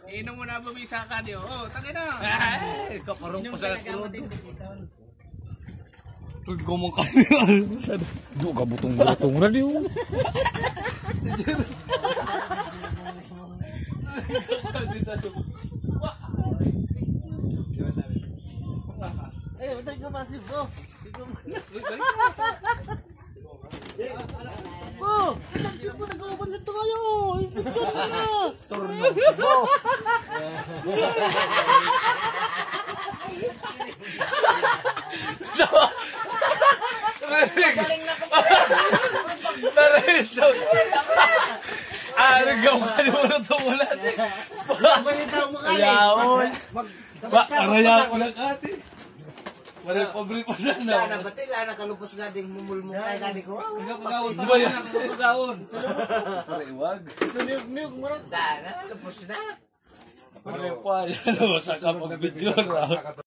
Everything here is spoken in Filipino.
Inom mo na bumisa ka niyo. Oh, tangin na. Ay, kaparong pa sa turod. Turod gomong ka niya. Do ka butong-butong na diyo. Eh, betul ke masih, bro? Oh, kita siapa nak kau pun sentuh ayo. Turun bro. Aragaw ka naman na tumulat. Ayaon. Araya ko lang ate. Wala pabril pa siya na. Lana batil, lana kalupos nga ding mumulmukay ka di ko. Pagawon ba yan? Pagawon. Iwag. Ito niyog mo rin. Lana, lupos na. Pare pa yan. Sa kapag video.